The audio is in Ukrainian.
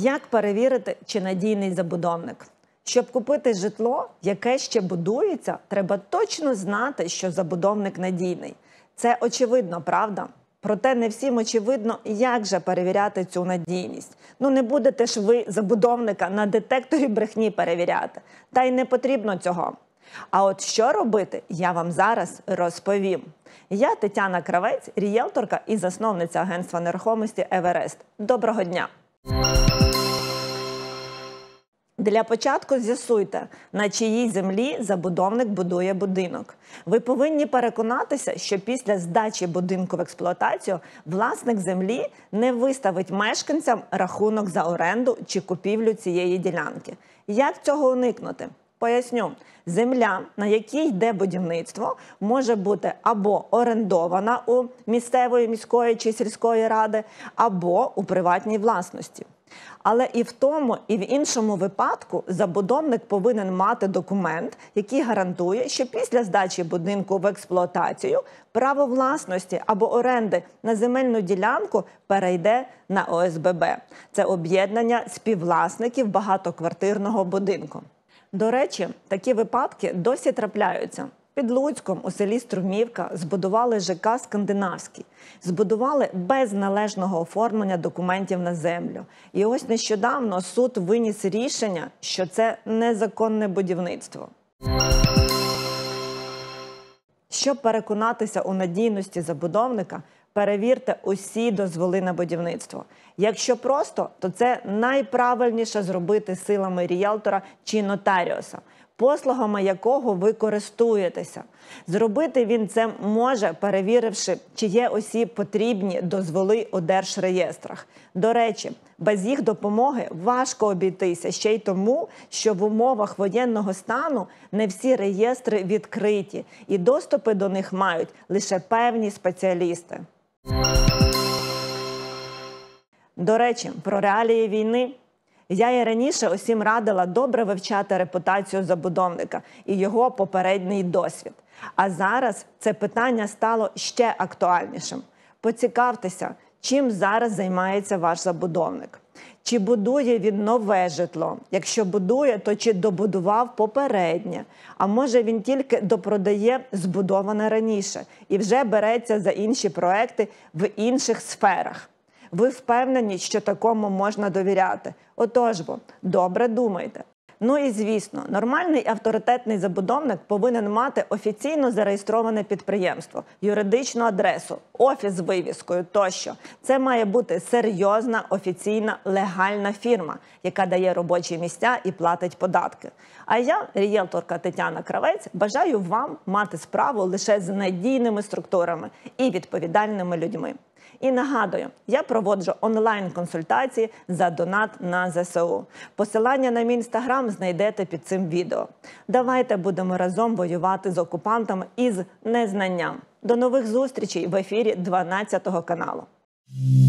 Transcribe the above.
Як перевірити, чи надійний забудовник? Щоб купити житло, яке ще будується, треба точно знати, що забудовник надійний. Це очевидно, правда? Проте не всім очевидно, як же перевіряти цю надійність. Не будете ж ви забудовника на детекторі брехні перевіряти. Та й не потрібно цього. А от що робити, я вам зараз розповім. Я Тетяна Кравець, рієлторка і засновниця агентства нерухомості «Еверест». Доброго дня! Для початку з'ясуйте, на чиїй землі забудовник будує будинок. Ви повинні переконатися, що після здачі будинку в експлуатацію власник землі не виставить мешканцям рахунок за оренду чи купівлю цієї ділянки. Як цього уникнути? Поясню. Земля, на якій йде будівництво, може бути або орендована у місцевої, міської чи сільської ради, або у приватній власності. Але і в тому, і в іншому випадку забудовник повинен мати документ, який гарантує, що після здачі будинку в експлуатацію право власності або оренди на земельну ділянку перейде на ОСББ. Це об'єднання співвласників багатоквартирного будинку. До речі, такі випадки досі трапляються. Під Луцьком у селі Струмівка збудували ЖК «Скандинавський». Збудували без належного оформлення документів на землю. І ось нещодавно суд виніс рішення, що це незаконне будівництво. Щоб переконатися у надійності забудовника, перевірте усі дозволи на будівництво. Якщо просто, то це найправильніше зробити силами рієлтора чи нотаріуса, послугами якого ви користуєтеся. Зробити він це може, перевіривши, чи є усі потрібні дозволи у держреєстрах. До речі, без їх допомоги важко обійтися ще й тому, що в умовах воєнного стану не всі реєстри відкриті, і доступи до них мають лише певні спеціалісти. До речі, про реалії війни. Я і раніше усім радила добре вивчати репутацію забудовника і його попередній досвід. А зараз це питання стало ще актуальнішим. Поцікавтеся, чим зараз займається ваш забудовник. Чи будує він нове житло? Якщо будує, то чи добудував попереднє? А може він тільки допродає збудоване раніше і вже береться за інші проекти в інших сферах? Ви впевнені, що такому можна довіряти? Отож бо, добре думайте. І звісно, нормальний авторитетний забудовник повинен мати офіційно зареєстроване підприємство, юридичну адресу, офіс з вивіскою тощо. Це має бути серйозна, офіційна, легальна фірма, яка дає робочі місця і платить податки. А я, рієлторка Тетяна Кравець, бажаю вам мати справу лише з надійними структурами і відповідальними людьми. І нагадую, я проводжу онлайн-консультації за донат на ЗСУ. Посилання на мій інстаграм знайдете під цим відео. Давайте будемо разом воювати з окупантами і з незнанням. До нових зустрічей в ефірі 12 каналу.